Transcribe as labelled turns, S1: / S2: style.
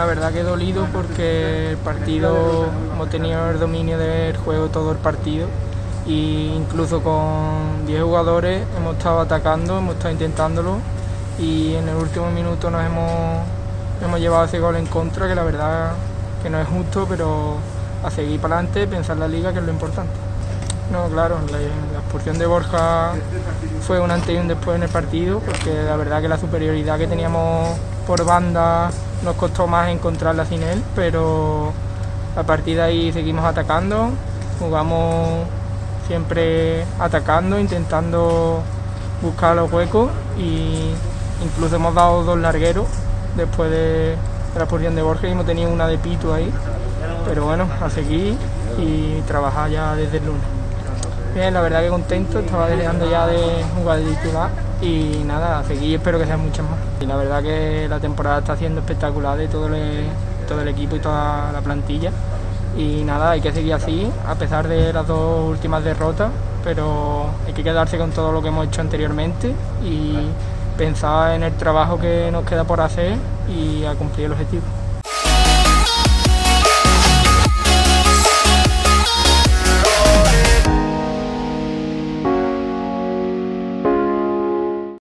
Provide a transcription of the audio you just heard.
S1: verdad que he dolido porque el partido, hemos tenido el dominio del juego todo el partido e incluso con 10 jugadores hemos estado atacando, hemos estado intentándolo y en el último minuto nos hemos llevado ese gol en contra, que la verdad que no es justo, pero a seguir para adelante, pensar en la liga, que es lo importante. No, claro, la expulsión de Borja fue un antes y un después en el partido, porque la verdad que la superioridad que teníamos por banda nos costó más encontrarla sin él, pero a partir de ahí seguimos atacando, jugamos siempre atacando, intentando buscar los huecos e incluso hemos dado 2 largueros después de la expulsión de Borja y hemos tenido una de Pitu ahí, pero bueno, a seguir y trabajar ya desde el lunes. Bien, la verdad que contento, estaba deseando ya de jugar de titular y nada, a seguir, espero que sean muchas más. Y la verdad que la temporada está siendo espectacular de todo el equipo y toda la plantilla y nada, hay que seguir así a pesar de las 2 últimas derrotas, pero hay que quedarse con todo lo que hemos hecho anteriormente y pensar en el trabajo que nos queda por hacer y a cumplir el objetivo.